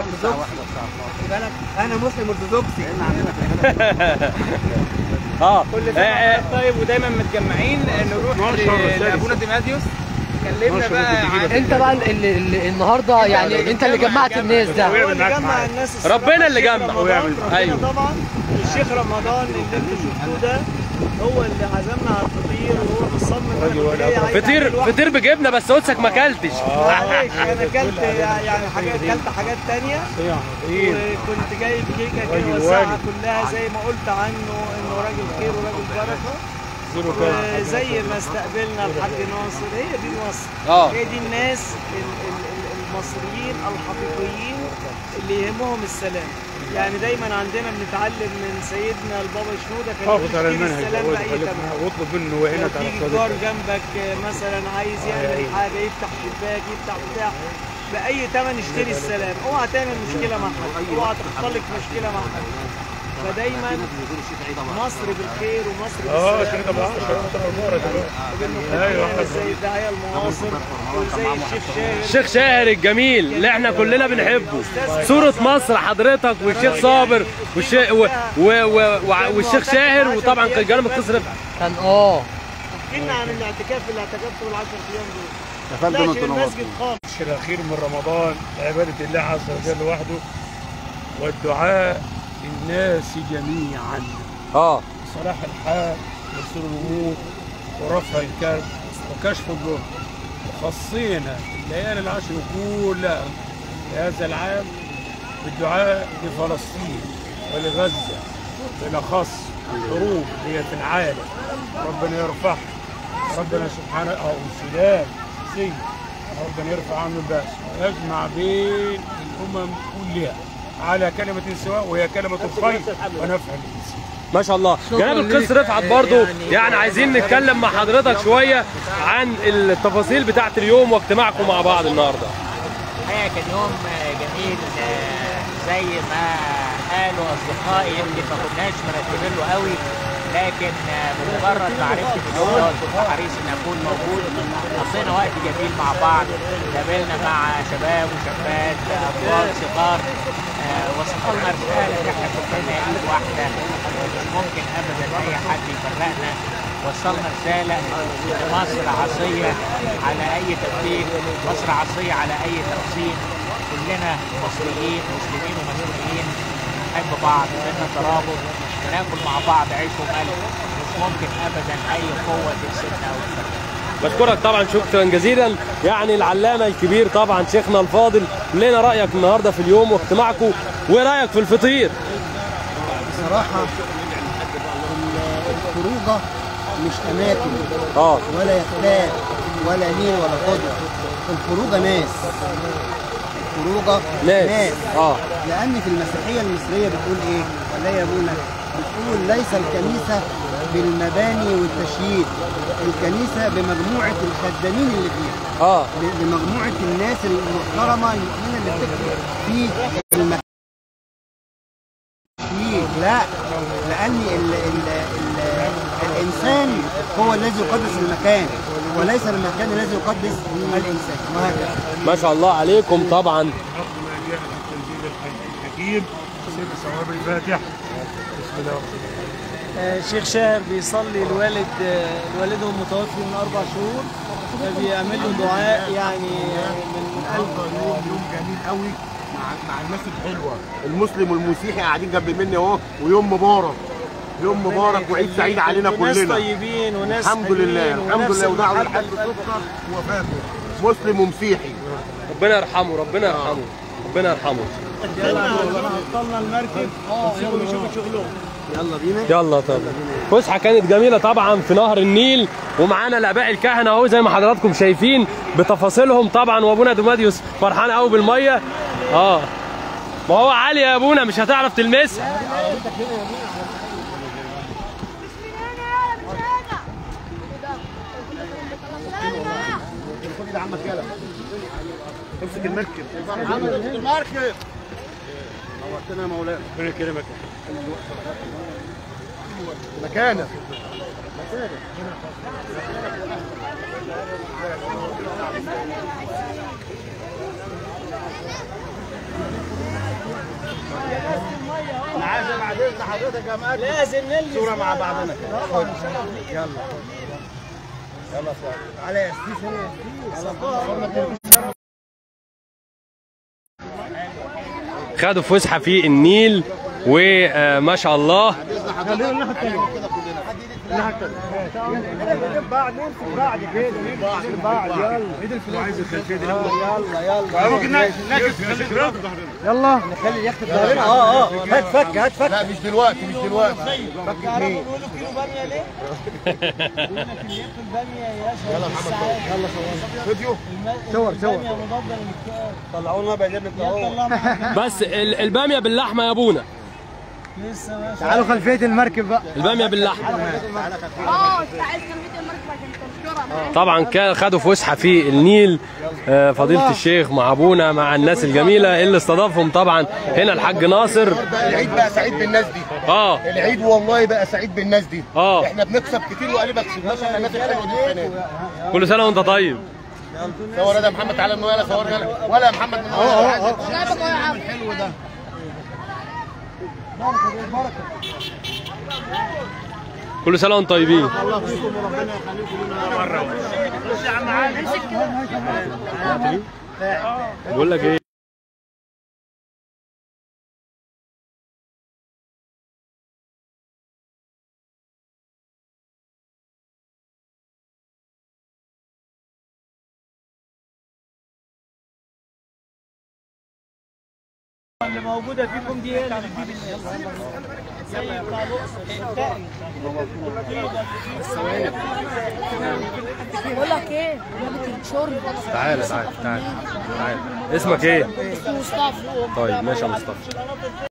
بالك انا مسلم ارثوذكسي. طيب ودايما متجمعين نروح لابونا ديماديوس. كلمنا بقى انت بقى اللي النهارده يعني انت اللي جمعت الناس ده. هو اللي جمع الناس. ربنا اللي جمع. ايوه طبعا. الشيخ رمضان اللي انتوا شفتوه ده هو اللي عزمنا على الفطير، وهو مصمم فطير بجبنه، بس قدسك ما اكلتش. انا اكلت يعني اكلت حاجات ثانيه، وكنت جايب كيكه كده وسعها كلها زي ما قلت عنه انه راجل خير وراجل بركه. وزي ما استقبلنا الحاج ناصر، هي دي مصر. هي دي الناس المصريين الحقيقيين اللي يهمهم السلام. يعني دايما عندنا بنتعلم من سيدنا البابا شنودة، كان حافظ على المنهج واطلب منه وهنا تيجي جار جنبك مثلا عايز يعمل حاجه، يفتح شباك يفتح بتاع باي ثمن اشتري السلام. اوعى تعمل مشكله مع حد، اوعى تختلق مشكله مع حد. فدايما مصر بالخير ومصر بالسلام. ايوه زي الداعيه المعاصر وزي الشيخ شاهر الجميل اللي احنا كلنا بنحبه. صورة مصر حضرتك والشيخ صابر والشيخ شاهر، وطبعا كان جانب القصر كان حكينا عن الاعتكاف اللي اعتكفته ال10 ايام دول. لا المسجد خالص. الاخير من رمضان عباده الله عز وجل وحده، والدعاء للناس جميعا. صلاح الحال ويسر الامور ورفع الكرب وكشف الضر. وخصينا الليالي العشر كلها لهذا العام بالدعاء لفلسطين ولغزه بالاخص. الحروب هي في العالم ربنا يرفعها، ربنا سبحانه والسودان سيء ربنا يرفع عنه الباس ويجمع بين الامم كلها على كلمه سواء، وهي كلمه الخير ونفع الانسان. ما شاء الله. جناب القس رفعت برضو يعني عايزين نتكلم مع حضرتك شويه عن التفاصيل بتاعه اليوم واجتماعكم مع بعض النهارده. الحقيقه كان يوم جميل زي ما قالوا اصدقائي، يمكن ما كناش مرتبين له قوي، لكن بمجرد ما عرفت بالصوت كنت حريص ان اكون موجود. قضينا وقت جميل مع بعض، قابلنا مع شباب وشابات اطفال صغار، وصلنا رساله ان احنا كلنا ايد واحده، مش ممكن ابدا اي حد يفرقنا. وصلنا رساله ان مصر عصيه على اي تفكيك، مصر عصيه على اي تقسيم. كلنا مصريين، مسلمين ومسيحيين، نحب بعض، بينا ترابط، بناكل مع بعض عيش وملح. مش ممكن ابدا اي قوه تكسبنا او تفرقنا. بشكرك طبعا شكرا جزيلا، يعني العلامه الكبير طبعا شيخنا الفاضل. لنا رايك النهارده في اليوم واجتماعكم، وايه رايك في الفطير؟ بصراحه الخروجه مش اماكن ولا يخلات ولا نيل ولا خضره، الخروجه ناس. الخروجه ناس. لان في المسيحيه المصريه بتقول ايه؟ ولا يا ابونا؟ بتقول ليس الكنيسه بالمباني والتشييد، الكنيسه بمجموعه الخدامين اللي فيها. بمجموعه الناس المحترمه المؤمنه اللي بتكتب في المكان. لا، لان الانسان هو الذي يقدس المكان، وليس المكان الذي يقدس الانسان، وهكذا. ما شاء الله عليكم طبعا. ثواب الفاتحه. بسم الله. الشيخ شاهر بيصلي والدهم متوفي من 4 شهور، فبيعمل له دعاء يعني من قلب. يوم جميل قوي مع الناس الحلوه، المسلم والمسيحي قاعدين جنب مني اهو، ويوم مبارك، يوم مبارك وعيد سعيد علينا كلنا. وناس طيبين وناس الحمد لله الحمد لله. ودعوه للحاج سكر وفاته، مسلم ومسيحي. ربنا يرحمه ربنا يرحمه ربنا يرحمه. هطلنا المركب وسيبهم يشوفوا شغلهم. يلا بينا. يلا طبعا. فسحه كانت جميله طبعا في نهر النيل، ومعانا الاباء الكهنه اهو زي ما حضراتكم شايفين بتفاصيلهم طبعا، وابونا ديماديوس فرحان قوي بالميه. ما هو عالي يا ابونا مش هتعرف تلمسها. خد عمك يلا امسك المركب. المركب نورتنا يا مولانا. ربنا يكرمك. مكانك. اذن حضرتك يا مقدم لازم نلبس صوره مع بعضنا كده. طبعا. يلا يلا على يا سيدي هنا. خدوا فسحه في النيل وما شاء الله. بعد نمسك بعض كده نمسك بعض. يلا ايد الفلوس عايز الخلفيه دي. يلا ممكن نعكس يلا نخلي اليخت ظهرنا. هات فك هات فك. لا مش دلوقتي مش دلوقتي. تعرفوا بيقولوا كيلو باميه ليه؟ بيقول لك اليخت الباميه يا باشا. يلا محمد يلا فيديو صور الباميه مضاده للاكتئاب. طلعوا لنا بقى اهو. بس الباميه باللحمه يا ابونا. لسه ماشي. تعالوا خلفيه المركب بقى. الباميه باللحمه. انت عايز خلفيه المركب عشان تذكره. طبعا كان خدوا فسحه في النيل فضيله الشيخ مع ابونا مع الناس الجميله اللي استضافهم طبعا هنا الحاج ناصر. العيد بقى سعيد بالناس دي. العيد والله بقى سعيد بالناس دي. احنا بنكسب كتير وقالي ما كسبناش احنا الناس الحلوه دي السنه. كل سنه وانت طيب. صور يا محمد تعالى من ولا صور ولا يا محمد من ولا. الحلو ده كل سنه وانتم طيبين. الله فيكم وربنا يخليكم لنا مره. خش يا عم علي. بقول لك ايه اللي موجوده فيكم دي هي اللي بتجيب زي بتاع بقول لك ايه؟ جابت الشرب. تعالى اسمك ايه؟ مصطفى. طيب ماشي يا مصطفى.